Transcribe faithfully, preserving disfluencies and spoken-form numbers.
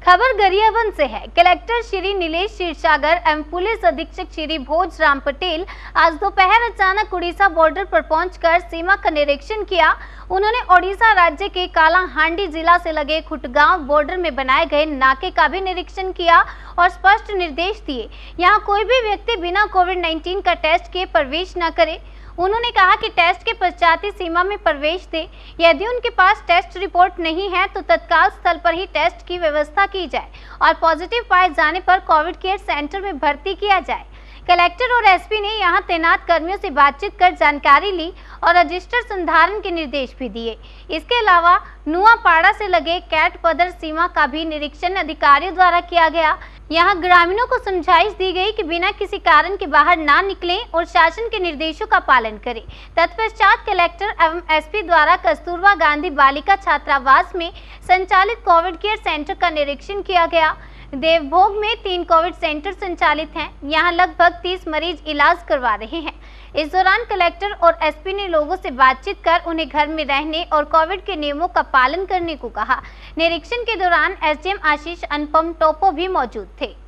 खबर गरियाबंद से है। कलेक्टर श्री नीलेश क्षीरसागर एवं पुलिस अधीक्षक श्री भोज राम पटेल आज दोपहर अचानक उड़ीसा बॉर्डर पर पहुंचकर सीमा का निरीक्षण किया। उन्होंने ओडिशा राज्य के कालाहांडी जिला से लगे खुटगांव बॉर्डर में बनाए गए नाके का भी निरीक्षण किया और स्पष्ट निर्देश दिए, यहां कोई भी व्यक्ति बिना कोविड नाइन्टीन का टेस्ट किए प्रवेश न करे। उन्होंने कहा कि टेस्ट के पश्चात ही सीमा में प्रवेश दे। यदि उनके पास टेस्ट रिपोर्ट नहीं है तो तत्काल स्थल पर ही टेस्ट की व्यवस्था की जाए और पॉजिटिव पाए जाने पर कोविड केयर सेंटर में भर्ती किया जाए। कलेक्टर और एसपी ने यहां तैनात कर्मियों से बातचीत कर जानकारी ली और रजिस्टर संधारण के निर्देश भी दिए। इसके अलावा नुआपाड़ा से लगे कैट पदर सीमा का भी निरीक्षण अधिकारियों द्वारा किया गया। यहां ग्रामीणों को समझाइश दी गई कि बिना किसी कारण के बाहर ना निकलें और शासन के निर्देशों का पालन करें। तत्पश्चात कलेक्टर एवं एसपी द्वारा कस्तूरबा गांधी बालिका छात्रावास में संचालित कोविड केयर सेंटर का निरीक्षण किया गया। देवभोग में तीन कोविड सेंटर संचालित हैं। यहां लगभग तीस मरीज इलाज करवा रहे हैं। इस दौरान कलेक्टर और एसपी ने लोगों से बातचीत कर उन्हें घर में रहने और कोविड के नियमों का पालन करने को कहा। निरीक्षण के दौरान एसडीएम आशीष अनुपम टोपो भी मौजूद थे।